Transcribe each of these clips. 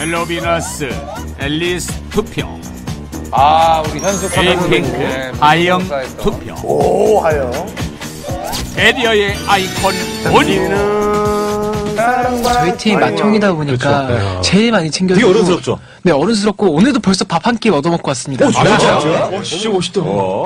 헬로비너스, 앨리스 투표. 우리 현숙 에이핑크, 하영 투표. 오, 하영. 배리어의 아이콘 오니오. 저희 팀이 맏형이다 보니까 그렇죠. 제일 많이 챙겨주고. 되게 어른스럽죠? 네, 어른스럽고 오늘도 벌써 밥 한 끼 얻어먹고 왔습니다. 진짜? 진짜 멋있다.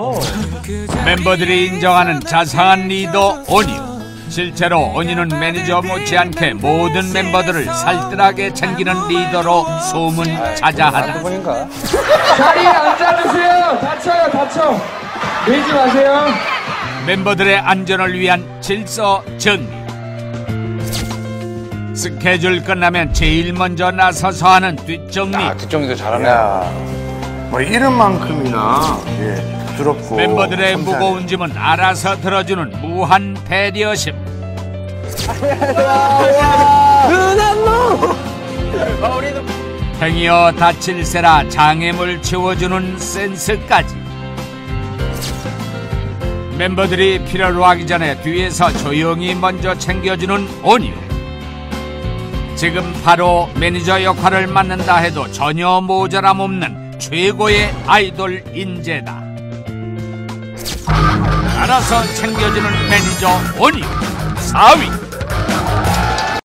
멤버들이 인정하는 자상한 리더 오니오. 실제로 오니는 매니저 못지않게 모든 멤버들을 살뜰하게 챙기는 리더로 소문자자하다. 자리에 앉아주세요. 다쳐. 밀지 마세요. 멤버들의 안전을 위한 질서 정리. 스케줄 끝나면 제일 먼저 나서서 하는 뒷정리. 뒷정리도 잘하네. 뭐 이름만큼이나 부드럽고 멤버들의 섬세하네. 무거운 짐은 알아서 들어주는 무한 배려심. 행여 다칠세라 장애물 채워주는 센스까지. 멤버들이 필요로 하기 전에 뒤에서 조용히 먼저 챙겨주는 오니오. 지금 바로 매니저 역할을 맡는다 해도 전혀 모자람 없는 최고의 아이돌 인재다. 알아서 챙겨주는 매니저 오니오 4위.